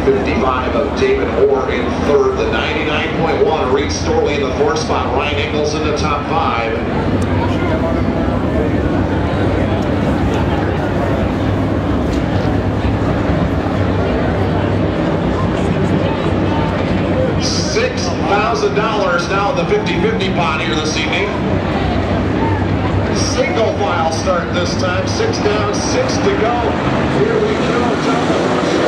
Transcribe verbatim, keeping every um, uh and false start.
fifty-five of David Orr in third. The ninety-nine point one, Reed Storley in the fourth spot. Ryan Ingalls in the top five. six thousand dollars now in the fifty fifty pot here this evening. Single file start this time. Six down, six to go. Here we go. Top of the